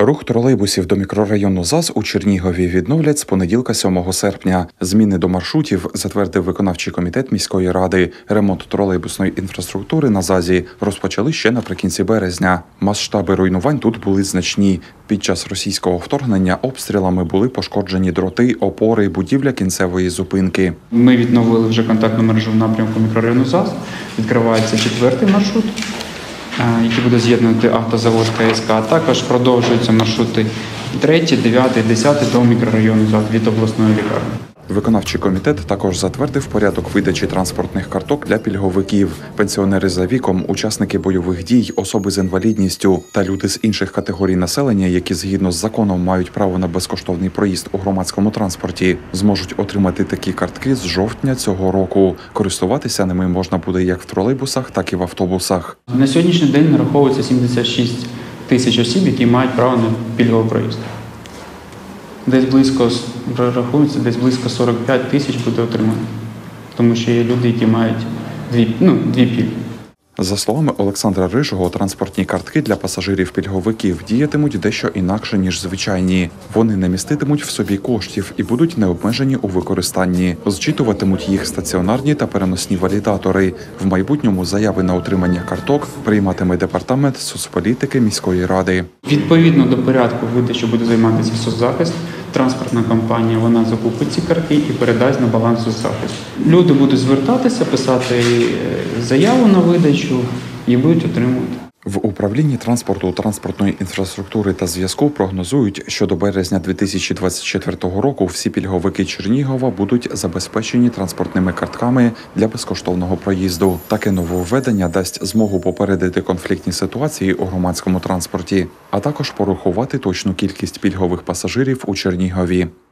Рух тролейбусів до мікрорайону ЗАЗ у Чернігові відновлять з понеділка 7 серпня. Зміни до маршрутів затвердив виконавчий комітет міської ради. Ремонт тролейбусної інфраструктури на ЗАЗі розпочали ще наприкінці березня. Масштаби руйнувань тут були значні. Під час російського вторгнення обстрілами були пошкоджені дроти, опори, будівля кінцевої зупинки. Ми відновили вже контактну мережу в напрямку мікрорайону ЗАЗ. Відкривається 4-й маршрут, який буде з'єднувати автозавод КСК. Також продовжуються маршрути 3, 9, 10 до мікрорайону ЗАЗ від обласної лікарні. Виконавчий комітет також затвердив порядок видачі транспортних карток для пільговиків. Пенсіонери за віком, учасники бойових дій, особи з інвалідністю та люди з інших категорій населення, які згідно з законом мають право на безкоштовний проїзд у громадському транспорті, зможуть отримати такі картки з жовтня цього року. Користуватися ними можна буде як в тролейбусах, так і в автобусах. На сьогоднішній день нараховується 76 тисяч осіб, які мають право на пільговий проїзд. Десь близько 45 тисяч буде отримано, тому що є люди, які мають дві пільги. За словами Олександра Рижого, транспортні картки для пасажирів-пільговиків діятимуть дещо інакше, ніж звичайні. Вони не міститимуть в собі коштів і будуть необмежені у використанні. Зчитуватимуть їх стаціонарні та переносні валідатори. В майбутньому заяви на отримання карток прийматиме департамент соцполітики міської ради. Відповідно до порядку видачі буде займатися соцзахист. Транспортна компанія, вона закупить ці картки і передасть на баланс соцзахисту. Люди будуть звертатися, писати заяву на видачу і будуть отримувати. В управлінні транспорту, транспортної інфраструктури та зв'язку прогнозують, що до березня 2024 року всі пільговики Чернігова будуть забезпечені транспортними картками для безкоштовного проїзду. Таке нововведення дасть змогу попередити конфліктні ситуації у громадському транспорті, а також порахувати точну кількість пільгових пасажирів у Чернігові.